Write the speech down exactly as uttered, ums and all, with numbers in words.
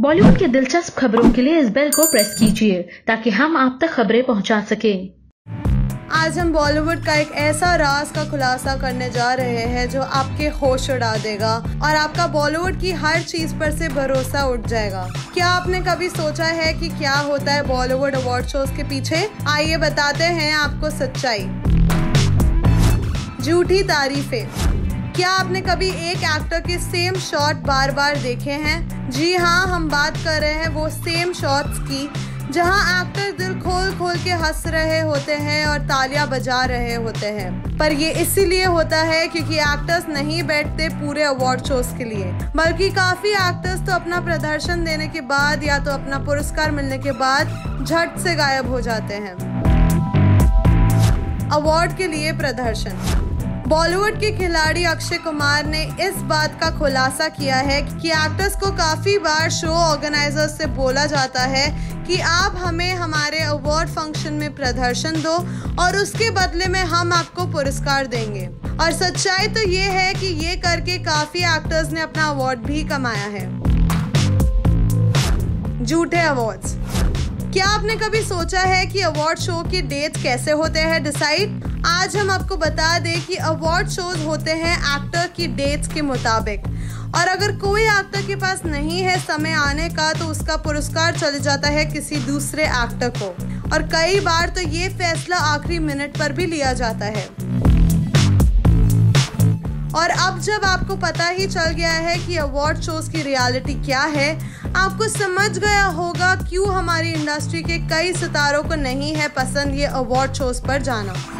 बॉलीवुड के दिलचस्प खबरों के लिए इस बेल को प्रेस कीजिए ताकि हम आप तक खबरें पहुंचा सकें। आज हम बॉलीवुड का एक ऐसा राज का खुलासा करने जा रहे हैं जो आपके होश उड़ा देगा और आपका बॉलीवुड की हर चीज पर से भरोसा उठ जाएगा। क्या आपने कभी सोचा है कि क्या होता है बॉलीवुड अवार्ड शोज के पीछे? आइए बताते हैं आपको सच्चाई। झूठी तारीफें। क्या आपने कभी एक एक्टर के सेम शॉट बार बार देखे हैं? जी हाँ, हम बात कर रहे हैं वो सेम शॉट्स की जहां एक्टर दिल खोल खोल के हंस रहे होते हैं और तालियां बजा रहे होते हैं। पर ये इसीलिए होता है क्योंकि एक्टर्स नहीं बैठते पूरे अवार्ड शोज के लिए, बल्कि काफी एक्टर्स तो अपना प्रदर्शन देने के बाद या तो अपना पुरस्कार मिलने के बाद झट से गायब हो जाते हैं। अवार्ड के लिए प्रदर्शन। बॉलीवुड के खिलाड़ी अक्षय कुमार ने इस बात का खुलासा किया है कि एक्टर्स को काफी बार शो ऑर्गेनाइजर्स से बोला जाता है कि आप हमें हमारे अवार्ड फंक्शन में प्रदर्शन दो और उसके बदले में हम आपको पुरस्कार देंगे। और सच्चाई तो ये है कि ये करके काफी एक्टर्स ने अपना अवार्ड भी कमाया है। झूठे अवार्ड्स। क्या आपने कभी सोचा है कि अवार्ड शो की डेट कैसे होते हैं डिसाइड? आज हम आपको बता दें कि अवार्ड शोज होते हैं एक्टर की डेट्स के मुताबिक, और अगर कोई एक्टर के पास नहीं है समय आने का तो उसका पुरस्कार चले जाता है किसी दूसरे एक्टर को, और कई बार तो ये फैसला आखिरी मिनट पर भी लिया जाता है। और अब जब आपको पता ही चल गया है कि अवार्ड शोज की रियलिटी क्या है, आपको समझ गया होगा क्यों हमारी इंडस्ट्री के कई सितारों को नहीं है पसंद ये अवार्ड शोज पर जाना।